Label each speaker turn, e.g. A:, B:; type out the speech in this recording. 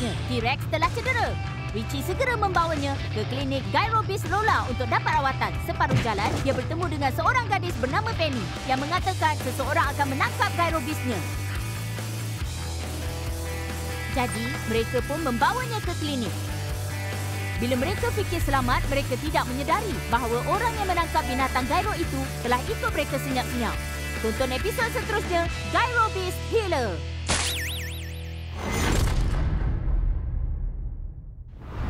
A: Selanjutnya, T-Rex telah cedera. Richie segera membawanya ke klinik Gyrobis Lola untuk dapat rawatan. Separuh jalan, dia bertemu dengan seorang gadis bernama Penny yang mengatakan seseorang akan menangkap Gyrobisnya. Jadi, mereka pun membawanya ke klinik. Bila mereka fikir selamat, mereka tidak menyedari bahawa orang yang menangkap binatang gyro itu telah ikut mereka senyap-senyap. Tonton episod seterusnya, Gyrobis Healer.